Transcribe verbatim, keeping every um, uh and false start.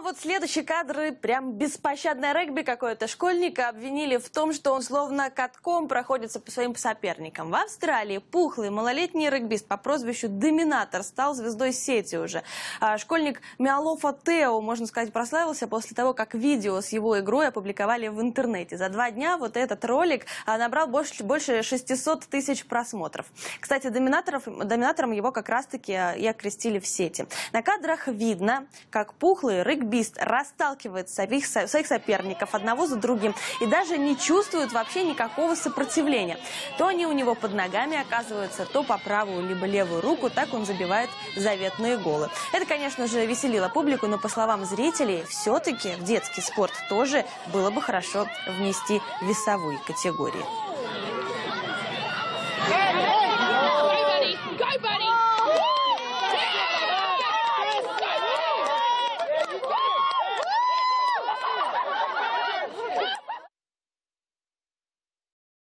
вот следующие кадры прям беспощадное регби какое-то. Школьника обвинили в том, что он словно катком проходится по своим соперникам. В Австралии пухлый малолетний регбист по прозвищу Доминатор стал звездой сети уже. А школьник Миалофа Тео, можно сказать, прославился после того, как видео с его игрой опубликовали в интернете. За два дня вот этот ролик набрал больше, больше шестисот тысяч просмотров. Кстати, доминаторов, доминатором его как раз-таки и окрестили в сети. На кадрах видно, как пухлый регбист расталкивает своих, своих соперников одного за другим и даже не чувствует вообще никакого сопротивления. То они у него под ногами оказываются, то по правую либо левую руку, так он забивает заветные голы. Это, конечно же, веселило публику, но, по словам зрителей, все-таки в детский спорт тоже было бы хорошо внести весовые категории.